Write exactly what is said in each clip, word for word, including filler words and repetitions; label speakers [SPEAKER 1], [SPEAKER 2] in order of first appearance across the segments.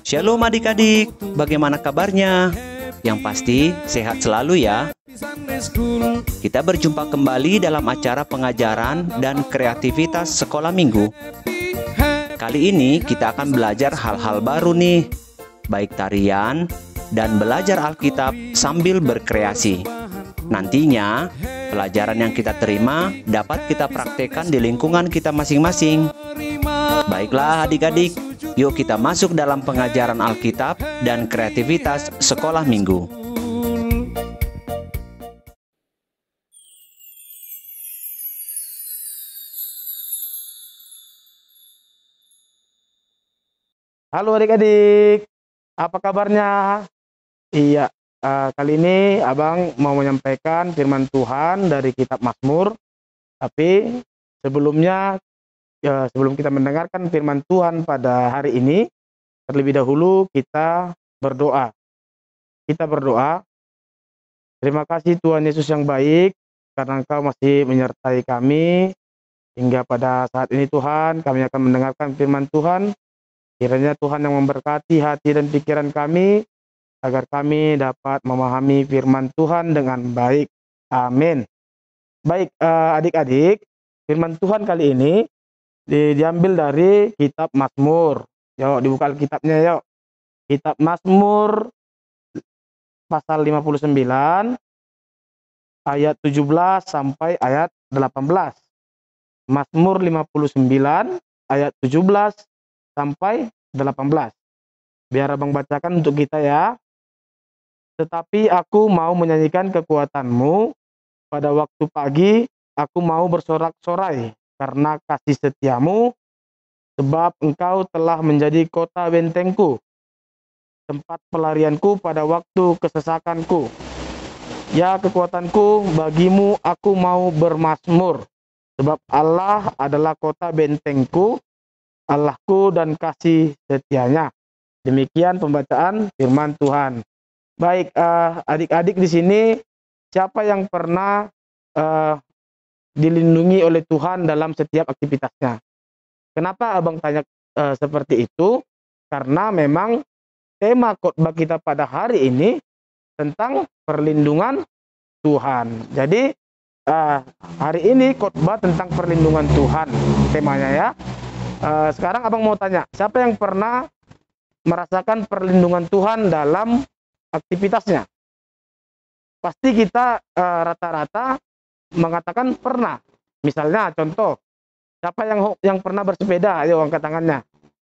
[SPEAKER 1] Shalom adik-adik, bagaimana kabarnya? Yang pasti sehat selalu ya. Kita berjumpa kembali dalam acara pengajaran dan kreativitas sekolah minggu. Kali ini kita akan belajar hal-hal baru nih, baik tarian dan belajar Alkitab sambil berkreasi. Nantinya, pelajaran yang kita terima dapat kita praktekkan di lingkungan kita masing-masing. Baiklah adik-adik, yuk kita masuk dalam pengajaran Alkitab dan kreativitas sekolah minggu.
[SPEAKER 2] Halo adik-adik, apa kabarnya? Iya, uh, kali ini Abang mau menyampaikan firman Tuhan dari kitab Mazmur. Tapi sebelumnya, ya, sebelum kita mendengarkan firman Tuhan pada hari ini, terlebih dahulu kita berdoa. Kita berdoa, terima kasih Tuhan Yesus yang baik, karena Engkau masih menyertai kami, hingga pada saat ini Tuhan, kami akan mendengarkan firman Tuhan. Kiranya Tuhan yang memberkati hati dan pikiran kami, agar kami dapat memahami firman Tuhan dengan baik. Amin. Baik, uh, adik-adik, firman Tuhan kali ini di, diambil dari kitab Mazmur. Yuk, dibuka kitabnya yuk. Kitab Mazmur pasal lima puluh sembilan, ayat tujuh belas sampai ayat delapan belas. Mazmur lima puluh sembilan, ayat tujuh belas sampai delapan belas. Biar Abang bacakan untuk kita ya. Tetapi aku mau menyanyikan kekuatanmu, pada waktu pagi aku mau bersorak-sorai karena kasih setiamu, sebab engkau telah menjadi kota bentengku, tempat pelarianku pada waktu kesesakanku. Ya kekuatanku, bagimu aku mau bermazmur, sebab Allah adalah kota bentengku, Allahku dan kasih setianya. Demikian pembacaan firman Tuhan. Baik, uh, adik-adik di sini, siapa yang pernah uh, dilindungi oleh Tuhan dalam setiap aktivitasnya? Kenapa Abang tanya uh, seperti itu? Karena memang tema khotbah kita pada hari ini tentang perlindungan Tuhan. Jadi uh, hari ini khotbah tentang perlindungan Tuhan temanya ya. Uh, sekarang Abang mau tanya, siapa yang pernah merasakan perlindungan Tuhan dalam aktivitasnya? Pasti kita rata-rata uh, mengatakan pernah. Misalnya contoh, siapa yang yang pernah bersepeda? Ayo angkat tangannya.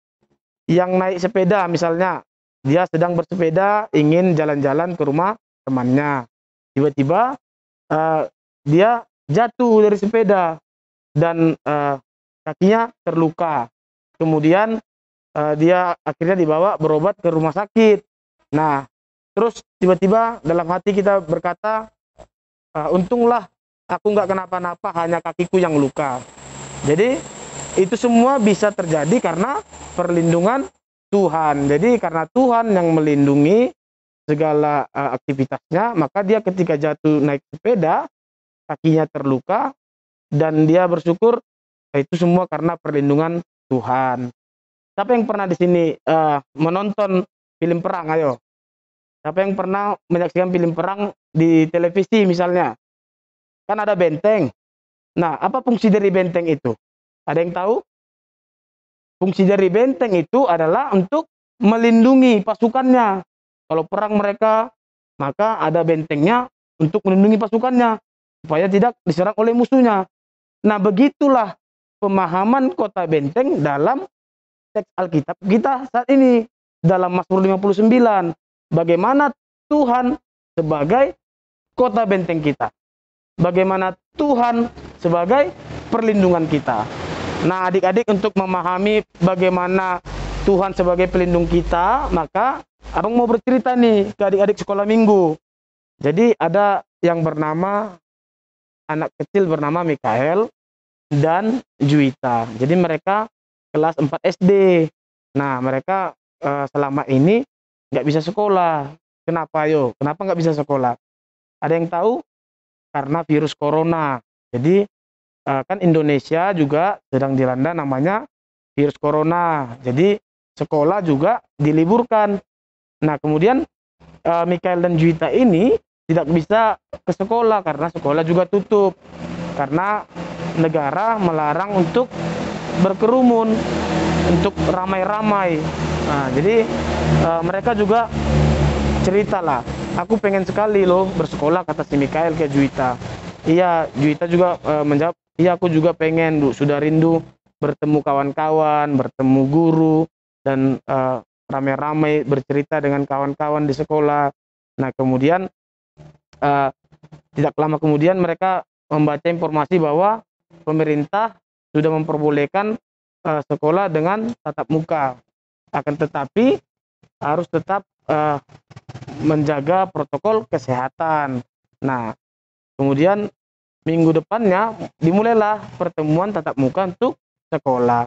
[SPEAKER 2] Yang naik sepeda misalnya, dia sedang bersepeda ingin jalan-jalan ke rumah temannya. Tiba-tiba uh, dia jatuh dari sepeda dan uh, kakinya terluka. Kemudian uh, dia akhirnya dibawa berobat ke rumah sakit. Nah, terus tiba-tiba dalam hati kita berkata, uh, untunglah aku nggak kenapa-napa, hanya kakiku yang luka. Jadi itu semua bisa terjadi karena perlindungan Tuhan. Jadi karena Tuhan yang melindungi segala uh, aktivitasnya, maka dia ketika jatuh naik sepeda, kakinya terluka, dan dia bersyukur. Itu semua karena perlindungan Tuhan. Siapa yang pernah di sini uh, menonton film perang? Ayo. Siapa yang pernah menyaksikan film perang di televisi misalnya? Kan ada benteng. Nah, apa fungsi dari benteng itu? Ada yang tahu? Fungsi dari benteng itu adalah untuk melindungi pasukannya. Kalau perang mereka, maka ada bentengnya untuk melindungi pasukannya supaya tidak diserang oleh musuhnya. Nah, begitulah pemahaman kota benteng dalam teks Alkitab kita saat ini dalam Mazmur lima puluh sembilan. Bagaimana Tuhan sebagai kota benteng kita. Bagaimana Tuhan sebagai perlindungan kita. Nah, adik-adik, untuk memahami bagaimana Tuhan sebagai pelindung kita, maka Abang mau bercerita nih ke adik-adik sekolah minggu. Jadi ada yang bernama, anak kecil bernama Mikael dan Juwita. Jadi mereka kelas empat S D. Nah, mereka uh, selama ini nggak bisa sekolah. Kenapa yo? Kenapa nggak bisa sekolah? Ada yang tahu? Karena virus corona. Jadi uh, kan Indonesia juga sedang dilanda namanya virus corona. Jadi sekolah juga diliburkan. Nah, kemudian uh, Mikael dan Juwita ini tidak bisa ke sekolah karena sekolah juga tutup. Karena negara melarang untuk berkerumun, untuk ramai-ramai. Nah, jadi uh, mereka juga ceritalah, aku pengen sekali loh bersekolah, kata si Mikael ke Juwita. Iya, Juwita juga uh, menjawab, iya aku juga pengen, Bu. Sudah rindu bertemu kawan-kawan, bertemu guru, dan uh, ramai-ramai bercerita dengan kawan-kawan di sekolah. Nah, kemudian uh, tidak lama kemudian mereka membaca informasi bahwa pemerintah sudah memperbolehkan uh, sekolah dengan tatap muka. Akan tetapi harus tetap uh, menjaga protokol kesehatan. Nah, kemudian minggu depannya dimulailah pertemuan tatap muka untuk sekolah.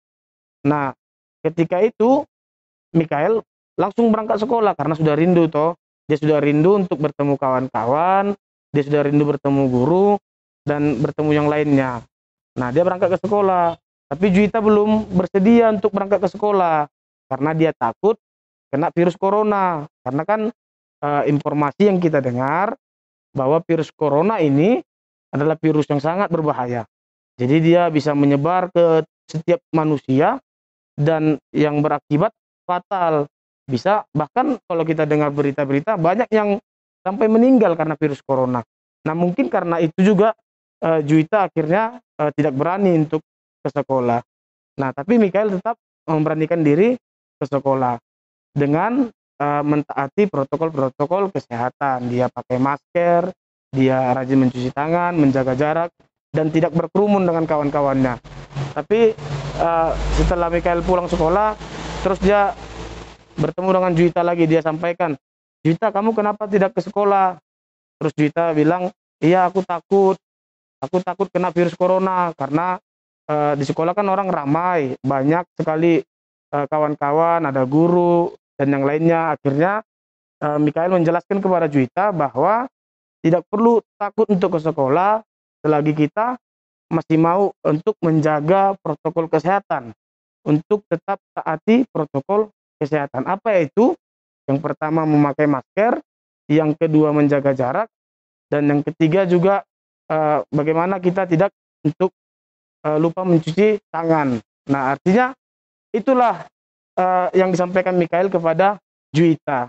[SPEAKER 2] Nah, ketika itu Mikael langsung berangkat sekolah karena sudah rindu toh. Dia sudah rindu untuk bertemu kawan-kawan, dia sudah rindu bertemu guru dan bertemu yang lainnya. Nah, dia berangkat ke sekolah. Tapi Juwita belum bersedia untuk berangkat ke sekolah karena dia takut kena virus corona. Karena kan e, informasi yang kita dengar bahwa virus corona ini adalah virus yang sangat berbahaya. Jadi dia bisa menyebar ke setiap manusia dan yang berakibat fatal. Bisa bahkan kalau kita dengar berita-berita banyak yang sampai meninggal karena virus corona. Nah, mungkin karena itu juga uh, Juwita akhirnya uh, tidak berani untuk ke sekolah. Nah, tapi Mikael tetap memberanikan diri ke sekolah dengan uh, mentaati protokol-protokol kesehatan. Dia pakai masker, dia rajin mencuci tangan, menjaga jarak, dan tidak berkerumun dengan kawan-kawannya. Tapi uh, setelah Mikael pulang sekolah, terus dia bertemu dengan Juwita lagi. Dia sampaikan, Juwita, kamu kenapa tidak ke sekolah? Terus Juwita bilang, iya aku takut, aku takut kena virus corona karena uh, di sekolah kan orang ramai, banyak sekali kawan-kawan, uh, ada guru dan yang lainnya. Akhirnya uh, Mikael menjelaskan kepada Juwita bahwa tidak perlu takut untuk ke sekolah selagi kita masih mau untuk menjaga protokol kesehatan, untuk tetap taati protokol kesehatan. Apa itu? Yang pertama memakai masker, yang kedua menjaga jarak, dan yang ketiga juga uh, bagaimana kita tidak untuk uh, lupa mencuci tangan. Nah, artinya itulah uh, yang disampaikan Mikael kepada Juwita.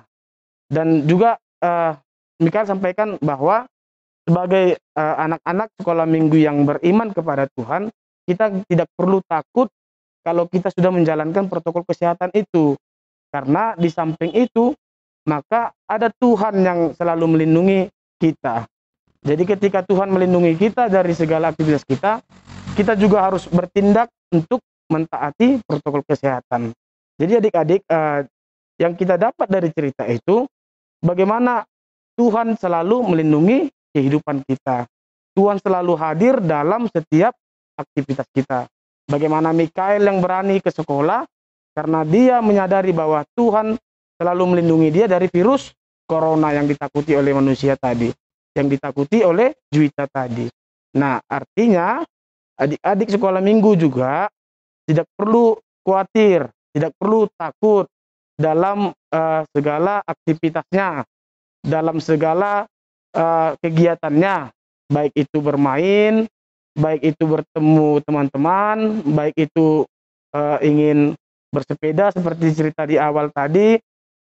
[SPEAKER 2] Dan juga uh, Mikael sampaikan bahwa sebagai anak-anak uh, sekolah minggu yang beriman kepada Tuhan, kita tidak perlu takut kalau kita sudah menjalankan protokol kesehatan itu. Karena di samping itu, maka ada Tuhan yang selalu melindungi kita. Jadi ketika Tuhan melindungi kita dari segala aktivitas kita, kita juga harus bertindak untuk mentaati protokol kesehatan. Jadi adik-adik, uh, yang kita dapat dari cerita itu, bagaimana Tuhan selalu melindungi kehidupan kita. Tuhan selalu hadir dalam setiap aktivitas kita. Bagaimana Mikael yang berani ke sekolah karena dia menyadari bahwa Tuhan selalu melindungi dia dari virus corona yang ditakuti oleh manusia tadi, yang ditakuti oleh Juwita tadi. Nah, artinya adik-adik sekolah minggu juga tidak perlu khawatir, tidak perlu takut dalam uh, segala aktivitasnya, dalam segala Uh, kegiatannya, baik itu bermain, baik itu bertemu teman-teman, baik itu uh, ingin bersepeda seperti cerita di awal tadi,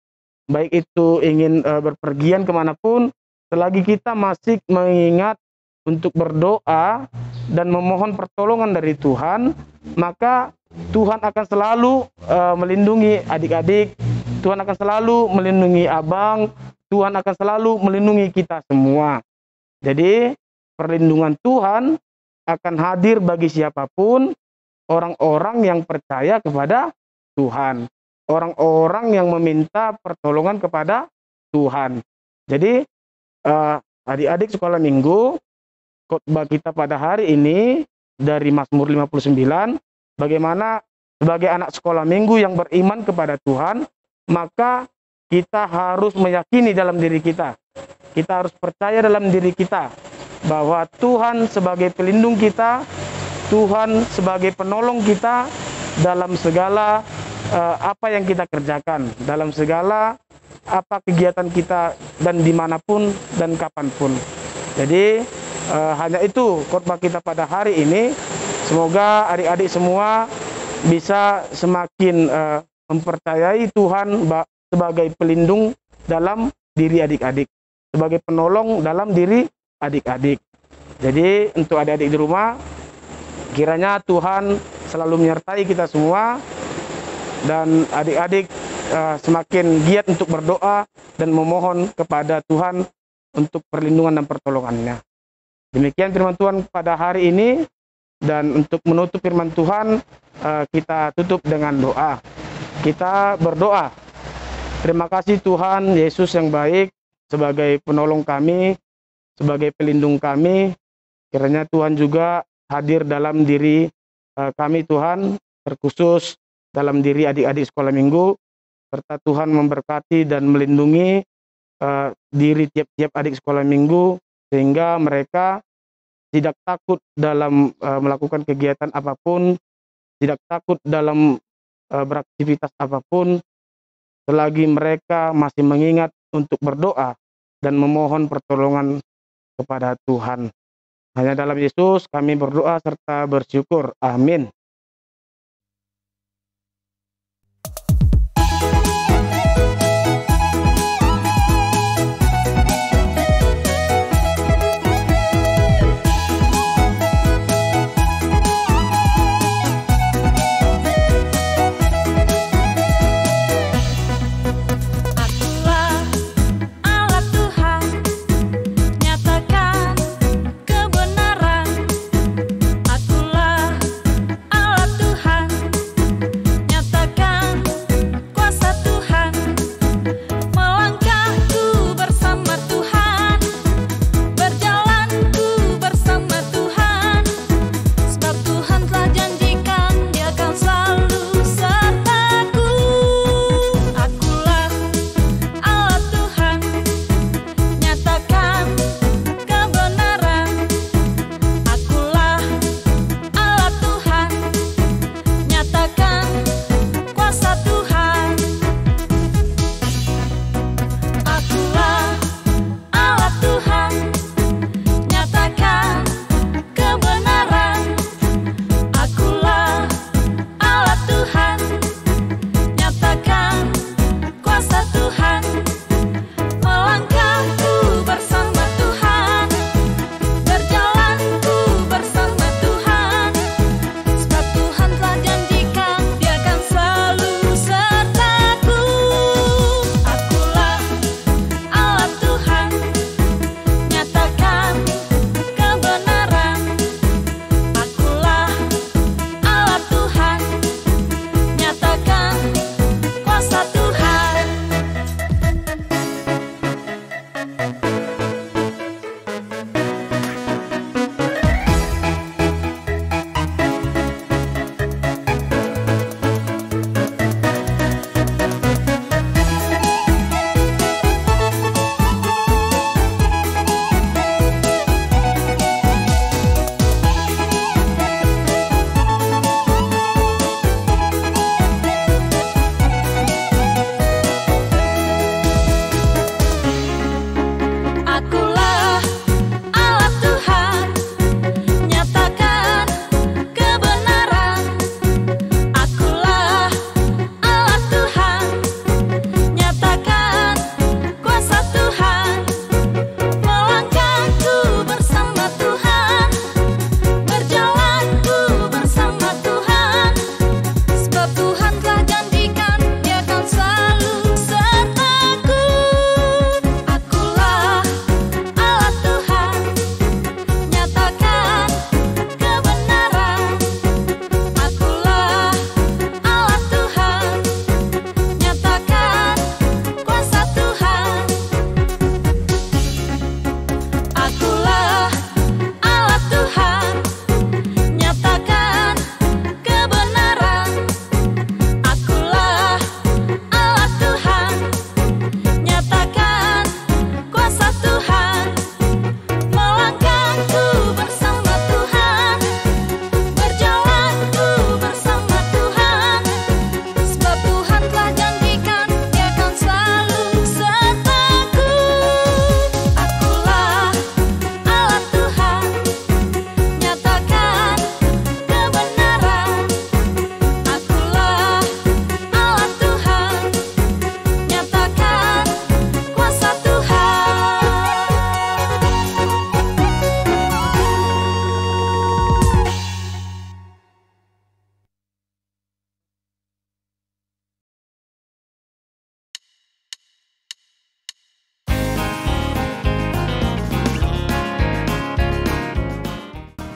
[SPEAKER 2] baik itu ingin uh, berpergian kemanapun, selagi kita masih mengingat untuk berdoa dan memohon pertolongan dari Tuhan, maka Tuhan akan selalu uh, melindungi adik-adik, Tuhan akan selalu melindungi abang, Tuhan akan selalu melindungi kita semua. Jadi perlindungan Tuhan akan hadir bagi siapapun, orang-orang yang percaya kepada Tuhan, orang-orang yang meminta pertolongan kepada Tuhan. Jadi uh, adik-adik sekolah minggu, khotbah kita pada hari ini dari Mazmur lima puluh sembilan, bagaimana sebagai anak sekolah minggu yang beriman kepada Tuhan, maka kita harus meyakini dalam diri kita, kita harus percaya dalam diri kita bahwa Tuhan sebagai pelindung kita, Tuhan sebagai penolong kita dalam segala uh, apa yang kita kerjakan dalam segala apa kegiatan kita dan dimanapun dan kapanpun. Jadi uh, hanya itu khotbah kita pada hari ini. Semoga adik-adik semua bisa semakin uh, mempercayai Tuhan sebagai pelindung dalam diri adik-adik, sebagai penolong dalam diri adik-adik. Jadi untuk adik-adik di rumah, kiranya Tuhan selalu menyertai kita semua, dan adik-adik uh, semakin giat untuk berdoa dan memohon kepada Tuhan untuk perlindungan dan pertolongannya. Demikian firman Tuhan pada hari ini, dan untuk menutup firman Tuhan, uh, kita tutup dengan doa. Kita berdoa. Terima kasih Tuhan Yesus yang baik, sebagai penolong kami, sebagai pelindung kami. Kiranya Tuhan juga hadir dalam diri uh, kami Tuhan, terkhusus dalam diri adik-adik sekolah minggu, serta Tuhan memberkati dan melindungi uh, diri tiap-tiap adik sekolah minggu, sehingga mereka tidak takut dalam uh, melakukan kegiatan apapun, tidak takut dalam uh, beraktivitas apapun, selagi mereka masih mengingat untuk berdoa dan memohon pertolongan kepada Tuhan. Hanya dalam Yesus kami berdoa serta bersyukur. Amin.
[SPEAKER 3] Akulah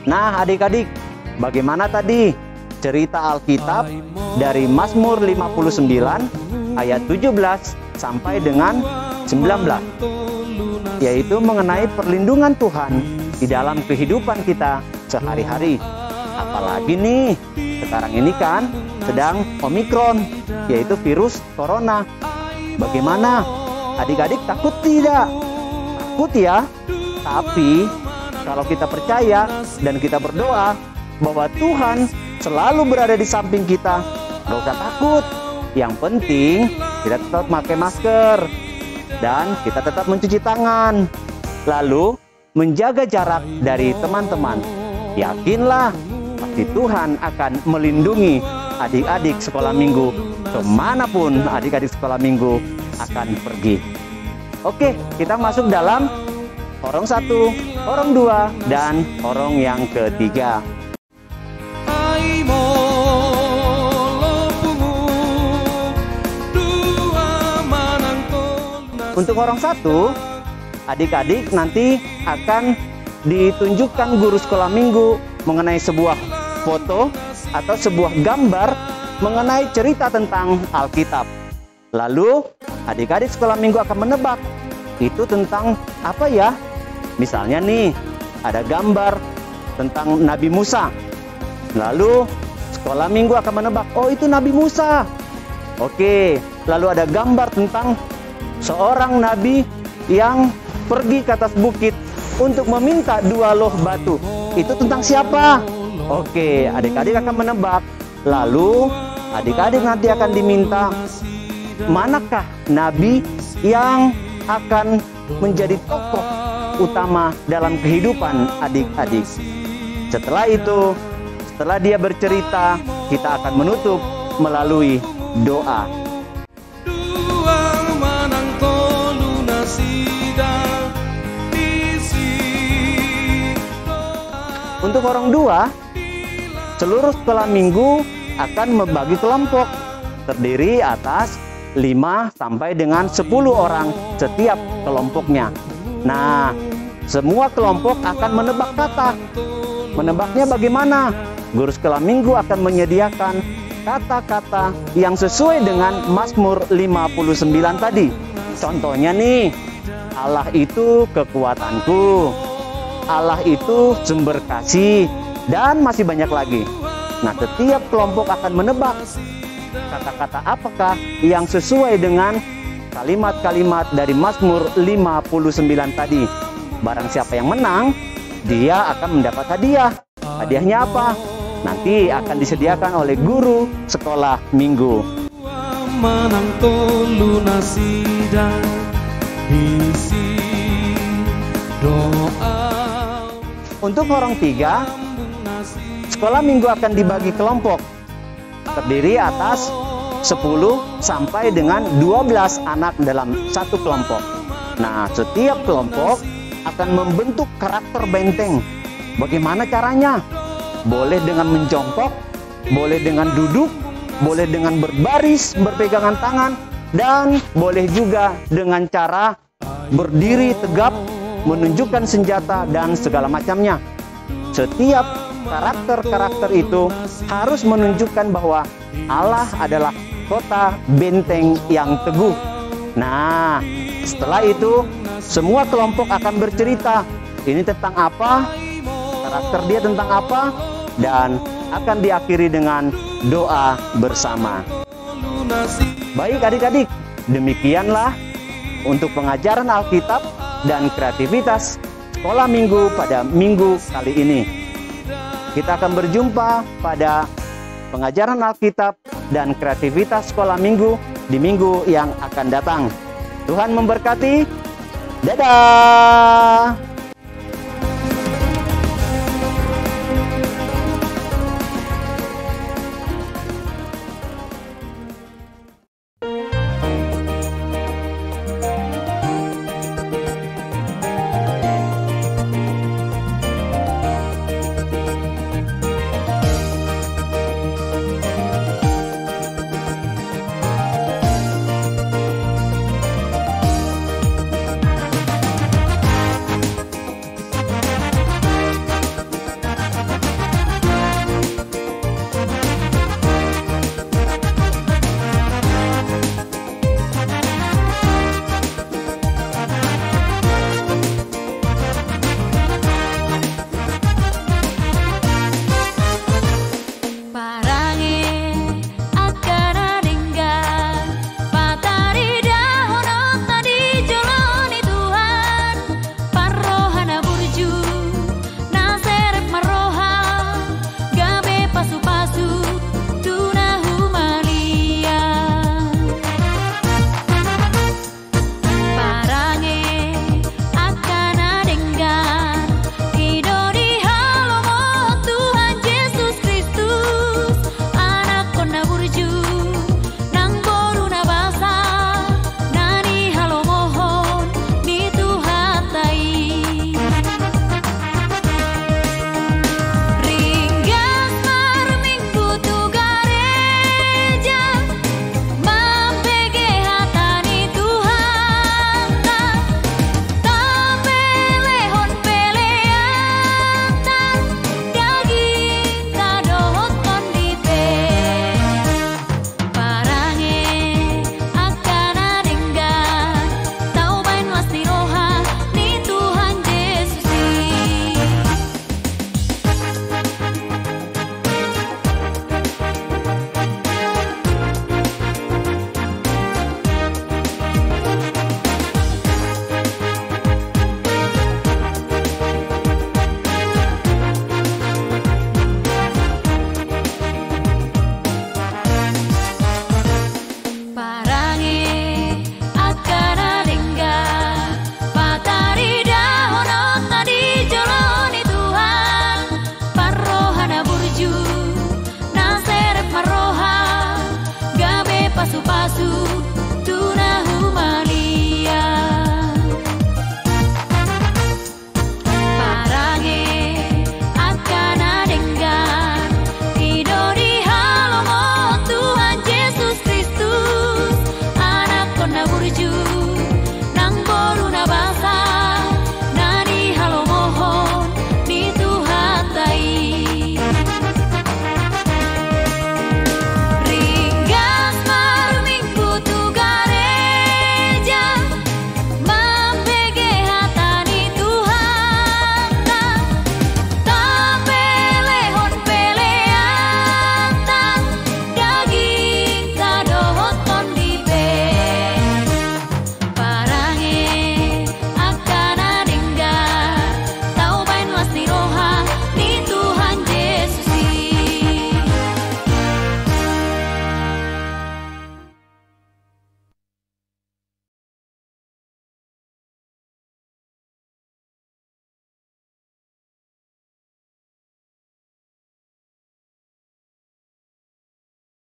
[SPEAKER 1] Nah, adik-adik, bagaimana tadi cerita Alkitab dari Mazmur lima puluh sembilan ayat tujuh belas sampai dengan sembilan belas, yaitu mengenai perlindungan Tuhan di dalam kehidupan kita sehari-hari. Apalagi nih, sekarang ini kan sedang Omikron, yaitu virus corona. Bagaimana? Adik-adik takut tidak? Takut ya? Tapi kalau kita percaya dan kita berdoa bahwa Tuhan selalu berada di samping kita, gak usah takut. Yang penting kita tetap pakai masker dan kita tetap mencuci tangan, lalu menjaga jarak dari teman-teman. Yakinlah, pasti Tuhan akan melindungi adik-adik sekolah minggu kemanapun adik-adik sekolah minggu akan pergi. Oke, kita masuk dalam Orong satu, Orong dua, dan Orong yang ketiga. Untuk Orong satu, adik-adik nanti akan ditunjukkan guru sekolah minggu mengenai sebuah foto atau sebuah gambar mengenai cerita tentang Alkitab. Lalu adik-adik sekolah minggu akan menebak itu tentang apa ya? Misalnya nih, ada gambar tentang Nabi Musa. Lalu sekolah minggu akan menebak, oh itu Nabi Musa. Oke, lalu ada gambar tentang seorang nabi yang pergi ke atas bukit untuk meminta dua loh batu. Itu tentang siapa? Oke, adik-adik akan menebak. Lalu adik-adik nanti akan diminta, manakah nabi yang akan menjadi tokoh utama dalam kehidupan adik-adik. Setelah itu, setelah dia bercerita, kita akan menutup melalui doa. Untuk Orong dua, seluruh sekolah minggu akan membagi kelompok terdiri atas lima sampai dengan sepuluh orang setiap kelompoknya. Nah, semua kelompok akan menebak kata. Menebaknya bagaimana? Guru sekolah minggu akan menyediakan kata-kata yang sesuai dengan Mazmur lima puluh sembilan tadi. Contohnya nih, Allah itu kekuatanku, Allah itu sumber kasih, dan masih banyak lagi. Nah, setiap kelompok akan menebak kata-kata apakah yang sesuai dengan kalimat-kalimat dari Mazmur lima puluh sembilan tadi. Barang siapa yang menang, dia akan mendapat hadiah. Hadiahnya apa? Nanti akan disediakan oleh guru sekolah minggu. Untuk Orong tiga, sekolah minggu akan dibagi kelompok terdiri atas sepuluh sampai dengan dua belas anak dalam satu kelompok. Nah, setiap kelompok akan membentuk karakter benteng. Bagaimana caranya? Boleh dengan menjongkok, boleh dengan duduk, boleh dengan berbaris, berpegangan tangan, dan boleh juga dengan cara berdiri tegap, menunjukkan senjata dan segala macamnya. Setiap karakter-karakter itu harus menunjukkan bahwa Allah adalah kota benteng yang teguh. Nah, setelah itu semua kelompok akan bercerita ini tentang apa, karakter dia tentang apa, dan akan diakhiri dengan doa bersama. Baik adik-adik, demikianlah untuk pengajaran Alkitab dan kreativitas sekolah minggu pada minggu kali ini. Kita akan berjumpa pada pengajaran Alkitab dan kreativitas sekolah minggu di minggu yang akan datang. Tuhan memberkati. Dadah.